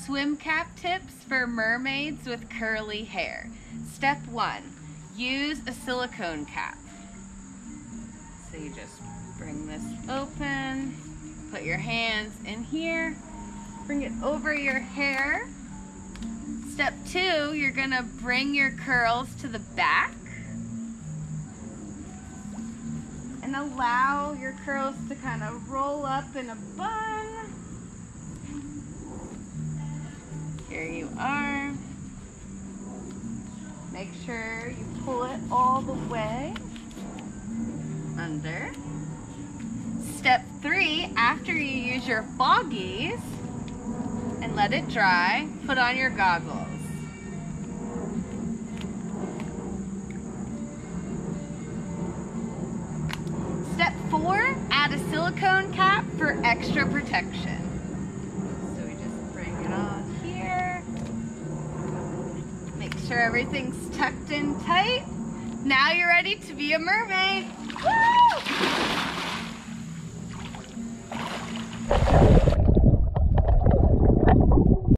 Swim cap tips for mermaids with curly hair. Step 1, use a silicone cap. So you just bring this open, put your hands in here, bring it over your hair. Step 2, you're gonna bring your curls to the back and allow your curls to kind of roll up in a bun. Here you are. Make sure you pull it all the way under. Step 3, after you use your foggies and let it dry, put on your goggles. Step 4, add a silicone cap for extra protection. So we just bring it on here. Make sure everything's tucked in tight. Now you're ready to be a mermaid. Woo!